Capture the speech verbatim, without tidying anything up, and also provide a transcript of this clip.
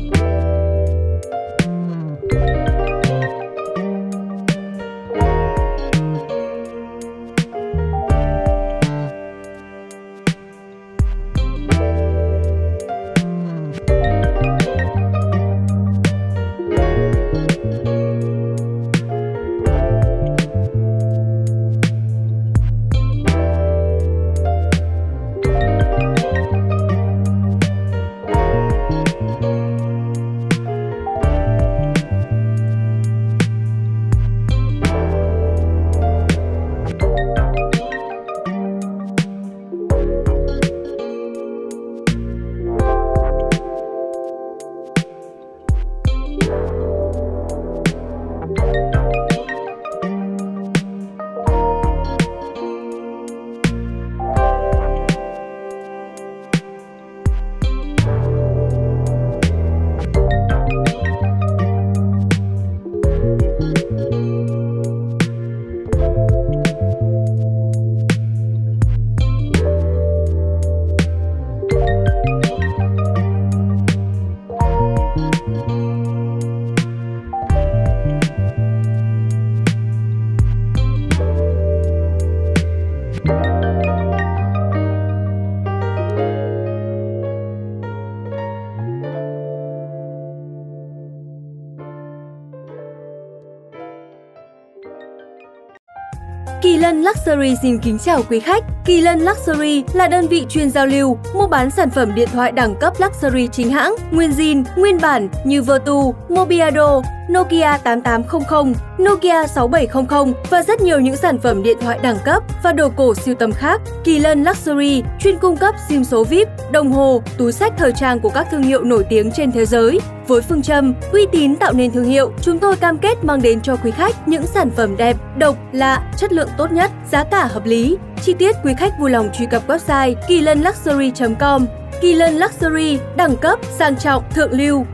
Kỳ Lân Luxury xin kính chào quý khách. Kỳ Lân Luxury là đơn vị chuyên giao lưu, mua bán sản phẩm điện thoại đẳng cấp Luxury chính hãng, nguyên zin, nguyên bản như Vertu, Mobiado, Nokia tám tám không không, Nokia sáu bảy không không và rất nhiều những sản phẩm điện thoại đẳng cấp và đồ cổ sưu tầm khác. Kỳ Lân Luxury chuyên cung cấp sim số vi ai pi, đồng hồ, túi xách thời trang của các thương hiệu nổi tiếng trên thế giới. Với phương châm uy tín tạo nên thương hiệu, chúng tôi cam kết mang đến cho quý khách những sản phẩm đẹp, độc, lạ, chất lượng tốt nhất, giá cả hợp lý. Chi tiết quý khách vui lòng truy cập website kỳ lân luxury chấm com. Kỳ Lân Luxury, đẳng cấp, sang trọng, thượng lưu.